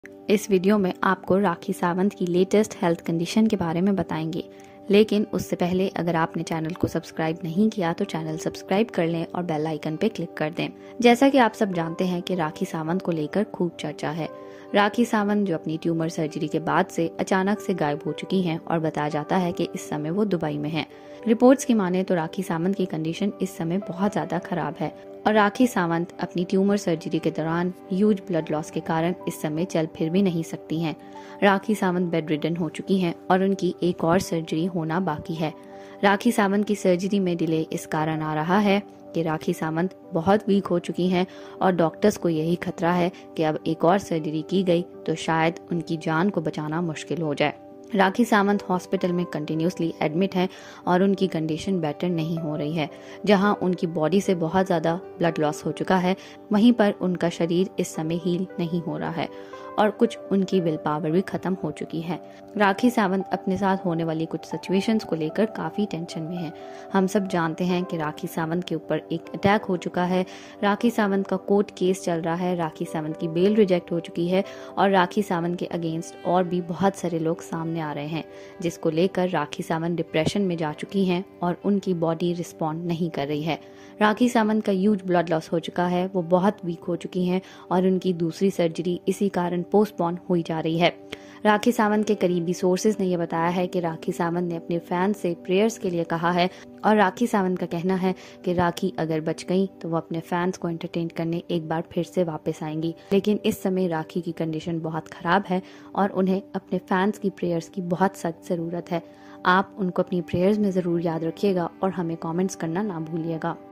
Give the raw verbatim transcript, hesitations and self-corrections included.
इस वीडियो में आपको राखी सावंत की लेटेस्ट हेल्थ कंडीशन के बारे में बताएंगे, लेकिन उससे पहले अगर आपने चैनल को सब्सक्राइब नहीं किया तो चैनल सब्सक्राइब कर लें और बेल आइकन पे क्लिक कर दें। जैसा कि आप सब जानते हैं कि राखी सावंत को लेकर खूब चर्चा है। राखी सावंत जो अपनी ट्यूमर सर्जरी के बाद से अचानक से गायब हो चुकी हैं और बताया जाता है कि इस समय वो दुबई में हैं। रिपोर्ट्स की माने तो राखी सावंत की कंडीशन इस समय बहुत ज्यादा खराब है और राखी सावंत अपनी ट्यूमर सर्जरी के दौरान ह्यूज ब्लड लॉस के कारण इस समय चल फिर भी नहीं सकती हैं। राखी सावंत बेड रिडन हो चुकी हैं और उनकी एक और सर्जरी होना बाकी है। राखी सावंत की सर्जरी में डिले इस कारण आ रहा है कि राखी सावंत बहुत वीक हो चुकी हैं और डॉक्टर्स को यही खतरा है कि अब एक और सर्जरी की गई तो शायद उनकी जान को बचाना मुश्किल हो जाए। राखी सावंत हॉस्पिटल में कंटिन्यूसली एडमिट हैं और उनकी कंडीशन बेटर नहीं हो रही है। जहां उनकी बॉडी से बहुत ज़्यादा ब्लड लॉस हो चुका है, वहीं पर उनका शरीर इस समय हील नहीं हो रहा है और कुछ उनकी विल पावर भी खत्म हो चुकी है। राखी सावंत अपने साथ होने वाली कुछ सिचुएशंस को लेकर काफ़ी टेंशन में है। हम सब जानते हैं कि राखी सावंत के ऊपर एक अटैक हो चुका है, राखी सावंत का कोर्ट केस चल रहा है, राखी सावंत की बेल रिजेक्ट हो चुकी है और राखी सावंत के अगेंस्ट और भी बहुत सारे लोग सामने आ रहे हैं, जिसको लेकर राखी सावंत डिप्रेशन में जा चुकी हैं और उनकी बॉडी रिस्पॉन्ड नहीं कर रही है। राखी सावंत का ह्यूज ब्लड लॉस हो चुका है, वो बहुत वीक हो चुकी हैं और उनकी दूसरी सर्जरी इसी कारण पोस्टपोन हुई जा रही है। राखी सावंत के करीबी सोर्सेज ने यह बताया है कि राखी सावंत ने अपने फैंस से प्रेयर्स के लिए कहा है और राखी सावंत का कहना है कि राखी अगर बच गई तो वो अपने फैंस को एंटरटेन करने एक बार फिर से वापस आएंगी। लेकिन इस समय राखी की कंडीशन बहुत खराब है और उन्हें अपने फैंस की प्रेयर्स की बहुत सख्त जरूरत है। आप उनको अपनी प्रेयर्स में जरूर याद रखिएगा और हमें कॉमेंट्स करना ना भूलिएगा।